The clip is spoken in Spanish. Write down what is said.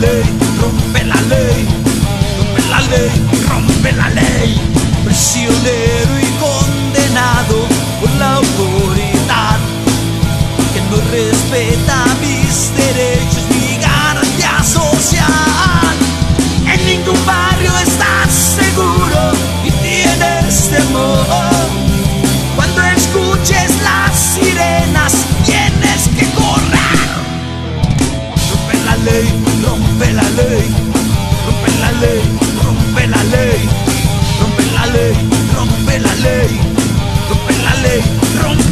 ley, rompe la ley, rompe la ley, rompe la ley. Prisionero y condenado por la autoridad que no respeta mis derechos ni garantía social. En ningún barrio estás seguro y tienes temor. Cuando escuches las sirenas tienes que correr. Rompe la ley, rompe la ley, rompe la ley, rompe la ley, rompe la ley, rompe la ley, rompe la ley, rompe